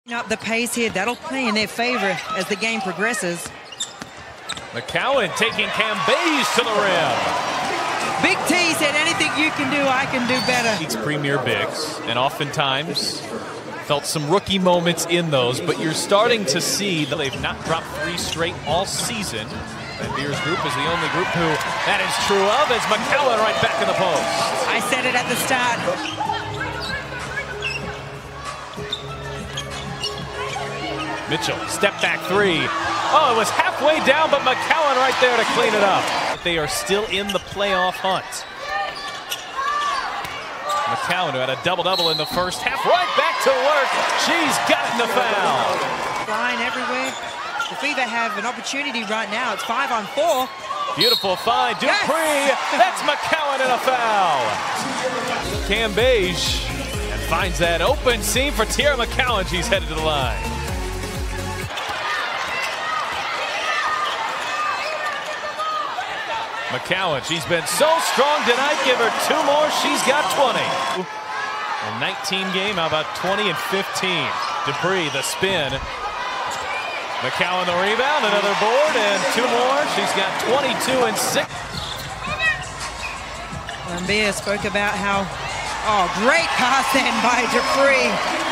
Up the pace here, that'll play in their favor as the game progresses. McCowan taking Cambays to the rim. Big T said, anything you can do, I can do better. He's premier bigs, and oftentimes felt some rookie moments in those, but you're starting to see that they've not dropped 3 straight all season. And Beer's group is the only group who that is true of, as McCowan right back in the post. I said it at the start. Mitchell, step back 3. Oh, it was halfway down, but McCowan right there to clean it up. They are still in the playoff hunt. McCowan, who had a double-double in the first half, right back to work. She's gotten the foul. Flying everywhere. The Fever have an opportunity right now. It's 5-on-4. Beautiful find, Dupree. Yes! That's McCowan and a foul. Cambays and finds that open seam for Teaira McCowan. She's headed to the line. McCowan, she's been so strong tonight. Give her 2 more, she's got 20. A 19 game, how about 20 and 15? Dupree, the spin. McCowan, the rebound, another board, and 2 more. She's got 22 and 6. Beer spoke about how, great pass then by Dupree.